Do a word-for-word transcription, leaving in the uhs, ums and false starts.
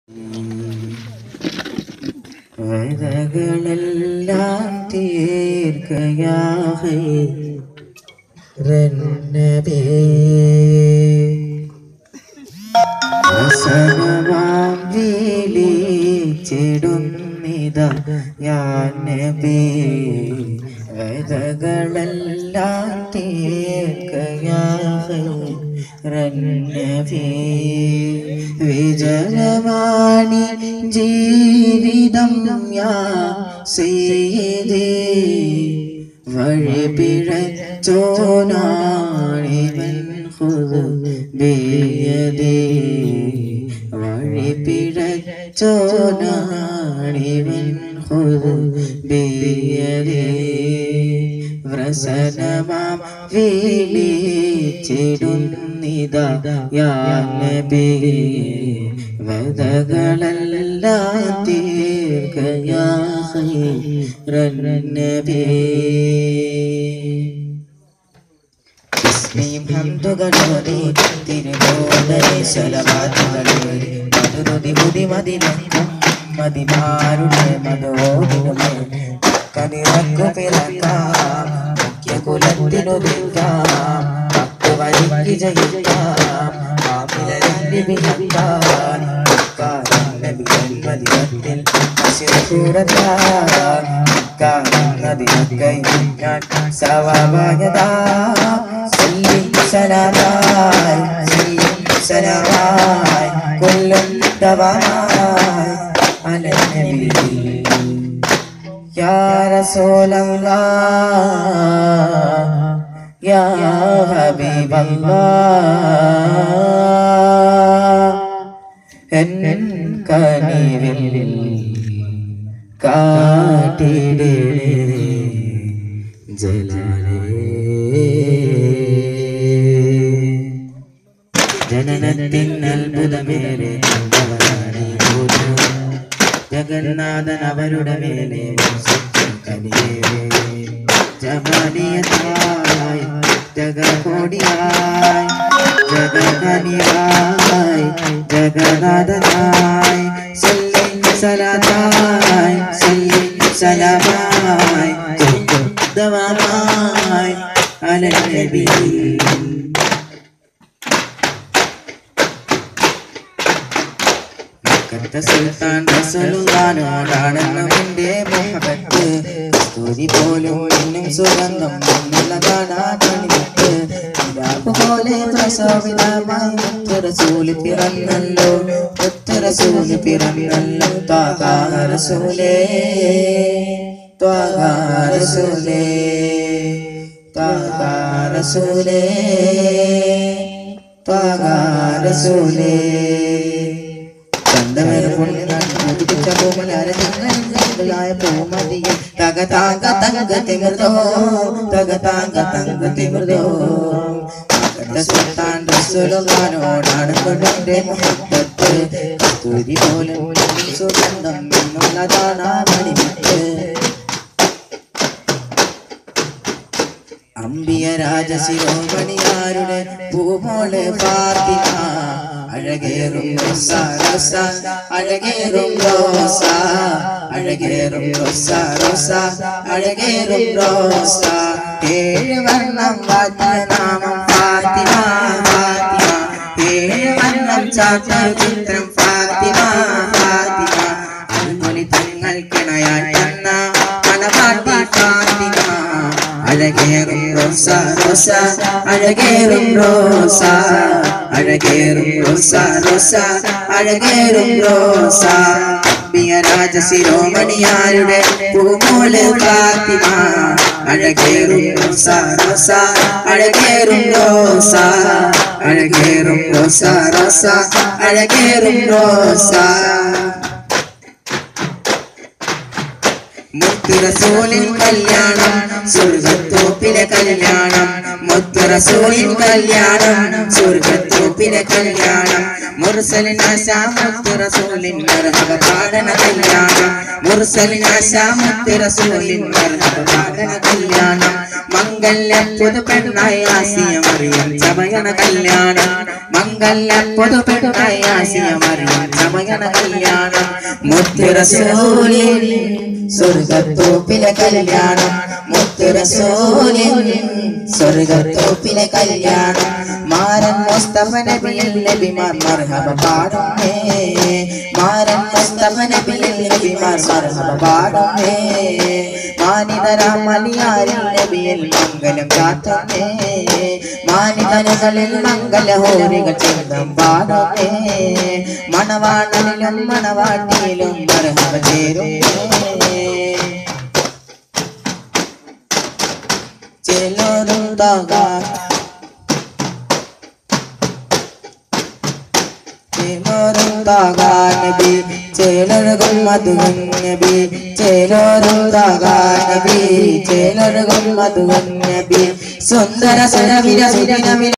വൈദകളെല്ലാം തീർക്കയാഹേ റന്നബേ വസനമാം വിളിച്ചിടുന്നിതാ യാ നബി വൈദകളെല്ലാം തീർക്കയാഹേ റന്നബേ വിജയവാണി ജീവിതം യാ സയ്യിദി വഴി പിഴച്ചോനാണിവൻ ഖുദ് ബിയദി വഴി പിഴച്ചോനാണിവൻ ഖുദ് ബിയദി വ്രസനമാം വിളിച്ചിടുന്നിതാ യാ നബി വദകളെല്ലാം തീർക്കയാ ഖൈറന്നബി ഇസ്മിയും ഹംദുകളോടെ തിരുബോധനെ സ്വലവാത്തുകളോടെ മധുരുതി മുതി മദിനക്കും മദിമാരുടെ മധോദിനുമേ കനിറക്കു പിറക്കാം മുഖ്യ കുലത്തിനുദിക്കാം ഭക്ത വഴിക്ക് ജയിക്കാം ആമിലരിൽ വിഹക്കാൻ നബികൾ മദിനത്തിൽ അശിറൂറത്താൻ നദികൈ ഞാൻ സവാവായതാ സല്ലി സലാമായി സല്ലി സലാമായി കൊല്ലും ദവാമായി അലനബി യാ റസൂലല്ലാഹ് യാ ഹബീബല്ലാഹ് എൻ കനിവിൽ കാട്ടിടേ ജലാലേ ജനനത്തിൻ അത്ഭുതമേറെ ജഗന്നാഥൻ അവരുടെ മേലെ ജമാലിയത്തായി ജഗകോടിയായി ജഗകനിയായി ജഗന്നാഥനായി സല്ലി സലാത്തായി സല്ലി സലാമായി ദവാമായി അലനബി സുൽത്താൻ റസൂലുള്ളാഹിനോടാണെന്നവന്റെ മുഹബത്ത് സ്തുതി പോലും ഇന്നും സുഗന്ധം എന്നുള്ളതാണാണിട്ട് കിതാബ് പോലെ പ്രസവിതമായി മുത്ത് റസൂല് പിറന്നല്ലോ മുത്ത് റസൂല് പിറന്നല്ലോ ത്വാഹ റസൂലേ ത്വാഹ റസൂലേ ത്വാഹ റസൂലേ ത്വാഹ റസൂലേ സുൽത്താൻ റസൂലുള്ളാഹിനോടാണ് കൊണ്ടേ മുഹബത്ത് സ്തുതി പോലും സുഗന്ധം എന്നുള്ളതാണ് മണിമുത്ത് അമ്പിയ രാജശിരോമണിയാരുടെ പൂമോള് ഫാത്തിമ അഴകേറും റോസ റോസ അഴകേറും റോസ അഴകേറും റോസ റോസ അഴകേറും റോസ ഏഴ് വർണ്ണം വാദ്യ നാമം ഫാത്തിമ ഫാത്തിമ ഏഴ് വർണ്ണം ചാത്ത ചിത്രം ഫാത്തിമ ഫാത്തിമ അതുപോലെ തങ്ങൾക്കിണയായി തന്ന മണവാട്ടി ഫാത്തിമ അഴകേറും റോസ റോസ അഴകേറും റോസ അഴകേറും റോസ റോസ അഴകേറും റോസ അമ്പിയ രാജശിരോമണിയാരുടെ പൂമോള് ഫാത്തിമ അഴകേറും റോസ റോസ അഴകേറും റോസ അഴകേറും റോസ റോസ അഴകേറും റോസ മുത്ത് റസൂലിൻ കല്യാണം സ്വർഗ്ഗത്തോപ്പിലെ കല്യാണം മുത്ത് റസൂലിൻ കല്യാണം സ്വർഗ്ഗത്തോപ്പിലെ കല്യാണം മുർസലിൻ ആശാ മുത്ത് റസൂലിൻ മർഹബ പാടന കല്യാണം മുർസലിൻ ആശാ മുത്ത് റസൂലിൻ മർഹബ പാടന കല്യാണം മംഗല്യ പുതുപെണ്ണായി ആസിയ മറിയം ചമയണ കല്യാണം മംഗല്യ പുതുപെണ്ണായി ആസിയ മറിയം ചമയണ കല്യാണം മുത്ത് റസൂലിൻ സ്വർഗ്ഗത്തോപ്പിലെ കല്യാണം മുത്ത് റസൂലിൻ സ്വർഗ്ഗത്തോപ്പിലെ കല്യാണം മാരൻ മുസ്തഫ നബിയിൽ നബിമാർ മർഹബ പാടുന്നേ മാരൻ മുസ്തഫ നബിയിൽ നബിമാർ മർഹബ പാടുന്നേ മാനിതരാം മലിയാരിൽ നബിയിൽ മംഗലം കാട്ടുന്നേ മാനിതനുകളിൽ മംഗലഹോരികൾ ചന്തം പാടുന്നേ മണവാണലിലും മണവാട്ടിയിലും മർഹബ ചേരുന്നേ ചേലോരുണ്ടാകാ ചേലോരുണ്ടാകാ നബി ചേലൊരുകും മധുവൻ നബി ചേലോരുണ്ടാകാ നബി ചേലൊരുകും മധുവൻ നബി സുന്ദര സുരവിര സുരനവി